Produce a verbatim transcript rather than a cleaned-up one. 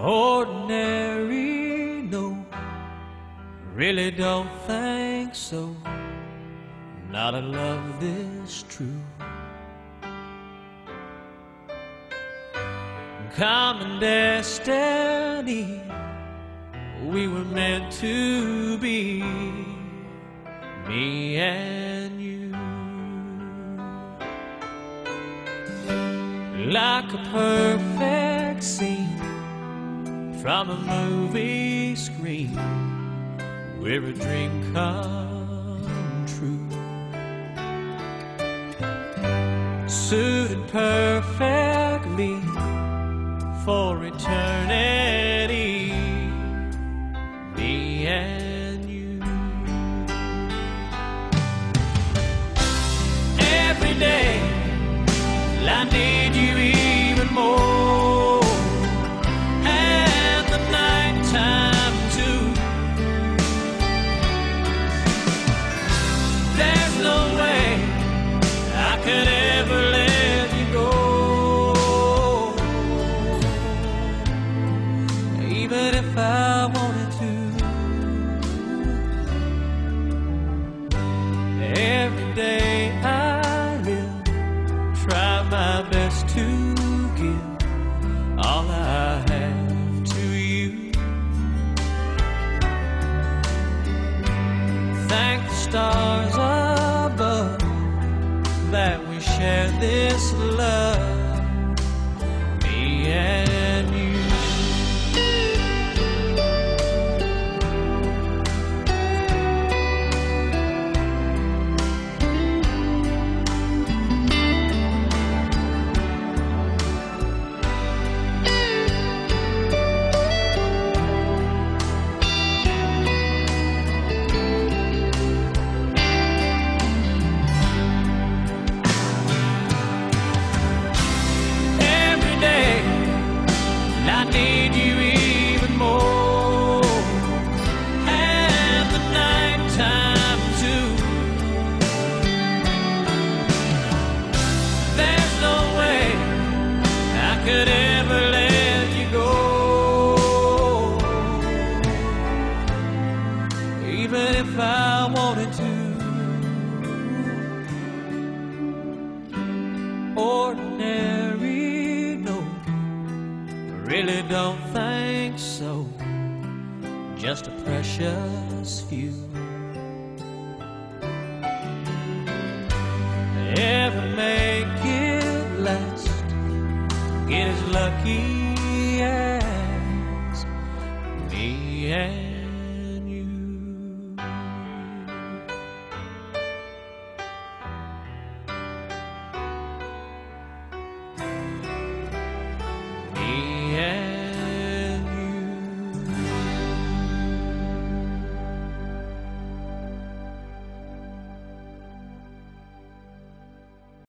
Ordinary, no, really don't think so. Not a love this true. Common destiny, we were meant to be, me and you. Like a perfect scene from a movie screen, we're a dream come true. Suited perfectly for eternity, me and you. Every day I need you even more, and the night time too. There's no way I could ever let you go, even if I wanted to. Every day I live, try my best to give all I have to you. Thank the stars above that we share this love, me and you. I need you even more, and the night time too. There's no way I could ever let you go, even if I wanted to. Ordinary, no, really don't think so. Just a precious few. Ever make it last, get as lucky as me and